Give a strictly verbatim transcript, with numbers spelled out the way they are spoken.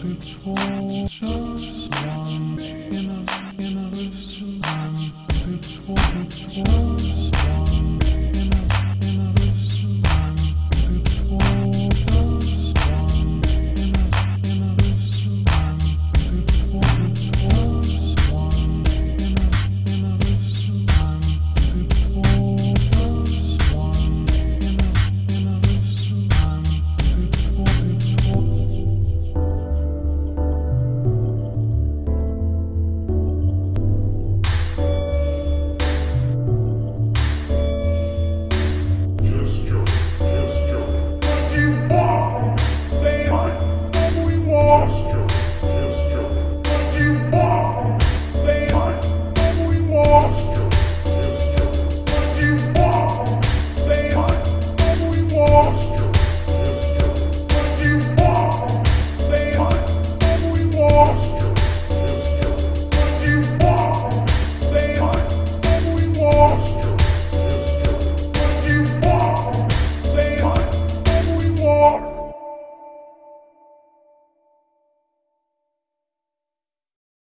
it's for just one in a, in a listen. It's for, it's for just one in a, in a listen. It's for just one in a, in a listen. It's for, it's for just one in a, in a listen. It's for just one in a, in a listen. It's for, it's for. Just joking, just joking. What do you want from me? Say it. What do we want? Just